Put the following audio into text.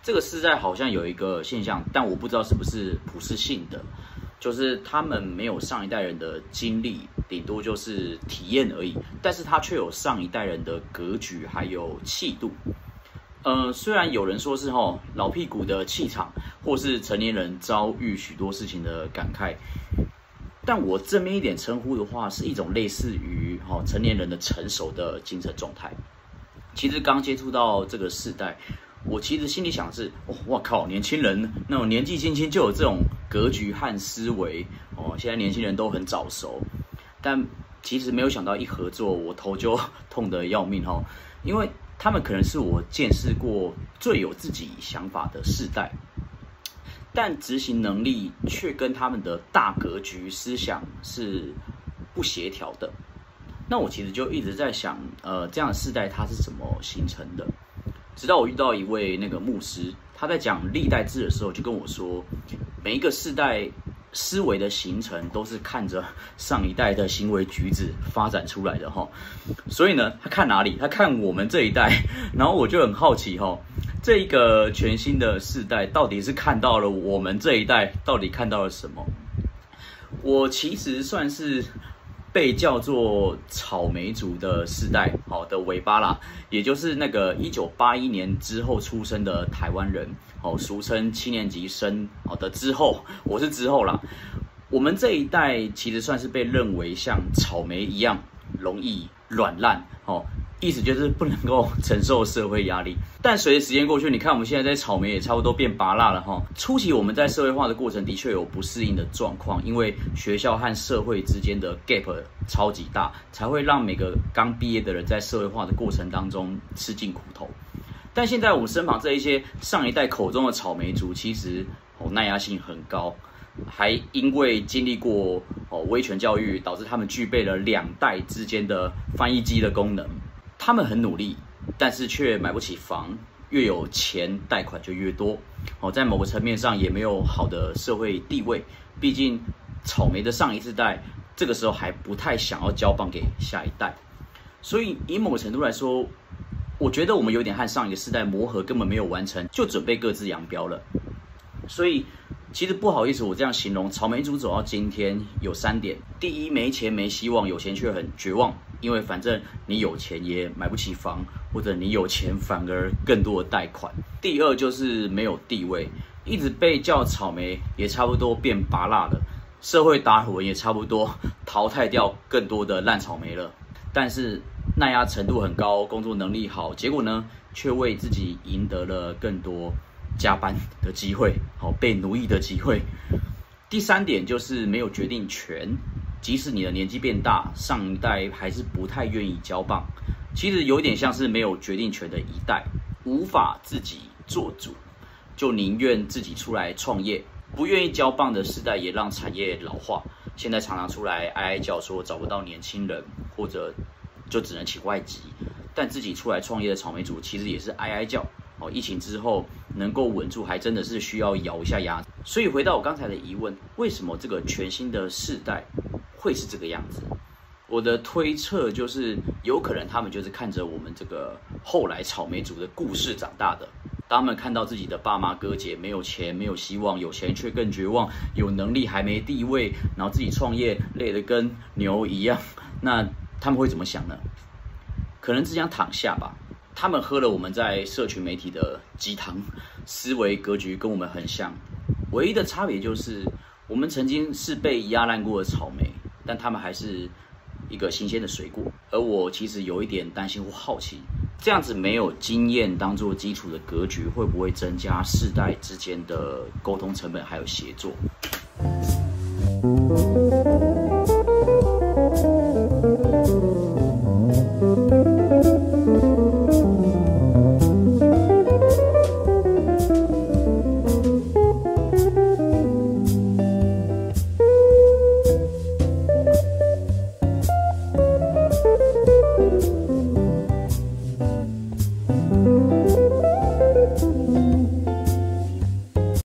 这个世代好像有一个现象，但我不知道是不是普世性的，就是他们没有上一代人的经历，顶多就是体验而已，但是他却有上一代人的格局还有气度。虽然有人说是老屁股的气场，或是成年人遭遇许多事情的感慨，但我正面一点称呼的话，是一种类似于成年人的成熟的精神状态。其实刚接触到这个世代，我其实心里想的是，哇靠，年轻人那种年纪轻轻就有这种格局和思维现在年轻人都很早熟，但其实没有想到一合作，我头就痛得要命因为他们可能是我见识过最有自己想法的世代，但执行能力却跟他们的大格局思想是不协调的。那我其实就一直在想，这样的世代它是怎么形成的？直到我遇到一位那个牧师，他在讲历代志的时候就跟我说，每一个世代思维的形成都是看着上一代的行为举止发展出来的所以呢，他看哪里？他看我们这一代，然后我就很好奇这一个全新的世代到底是看到了我们这一代到底看到了什么？我其实算是被叫做草莓族的世代的尾巴啦，也就是那个1981年之后出生的台湾人俗称7年级生的之后，我是之后啦。我们这一代其实算是被认为像草莓一样容易软烂意思就是不能够承受社会压力。但随着时间过去，你看我们现在在草莓也差不多变拔辣了初期我们在社会化的过程的确有不适应的状况，因为学校和社会之间的 gap 超级大，才会让每个刚毕业的人在社会化的过程当中吃尽苦头。但现在我们身旁这一些上一代口中的草莓族，其实耐压性很高，还因为经历过威权教育，导致他们具备了2代之间的翻译机的功能。他们很努力，但是却买不起房，越有钱贷款就越多在某个层面上也没有好的社会地位，毕竟草莓的上一世代这个时候还不太想要交棒给下一代，所以以某个程度来说，我觉得我们有点和上一个世代磨合根本没有完成，就准备各自扬镳了。所以其实不好意思，我这样形容草莓族走到今天有3点：第一，没钱没希望，有钱却很绝望，因为反正你有钱也买不起房，或者你有钱反而更多的贷款。第二就是没有地位，一直被叫草莓也差不多变拔辣了，社会达尔文也差不多淘汰掉更多的烂草莓了。但是耐压程度很高，工作能力好，结果呢却为自己赢得了更多加班的机会，被奴役的机会。第3点就是没有决定权，即使你的年纪变大，上一代还是不太愿意交棒。其实有点像是没有决定权的一代，无法自己做主，就宁愿自己出来创业。不愿意交棒的世代也让产业老化，现在常常出来哀哀叫说找不到年轻人，或者就只能请外籍。但自己出来创业的草莓族其实也是哀哀叫疫情之后能够稳住，还真的是需要咬一下牙。所以回到我刚才的疑问，为什么这个全新的世代会是这个样子？我的推测就是，有可能他们就是看着我们这个后来草莓族的故事长大的。当他们看到自己的爸妈哥姐没有钱没有希望，有钱却更绝望，有能力还没地位，然后自己创业累得跟牛一样，那他们会怎么想呢？可能只想躺下吧。他们喝了我们在社群媒体的鸡汤，思维格局跟我们很像，唯一的差别就是我们曾经是被压烂过的草莓，但他们还是一个新鲜的水果。而我其实有一点担心或好奇，这样子没有经验当做基础的格局，会不会增加世代之间的沟通成本还有协作？